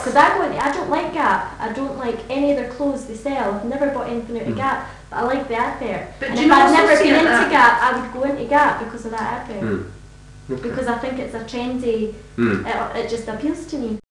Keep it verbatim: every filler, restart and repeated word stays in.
Because I go into, I don't like Gap. I don't like any of their clothes they sell. I've never bought anything out of Mm. Gap, but I like the advert. But And do if you I'd also never see been it into that- Gap, I would go into Gap because of that advert. Mm. Okay. Because I think it's a trendy. Mm. It, it just appeals to me.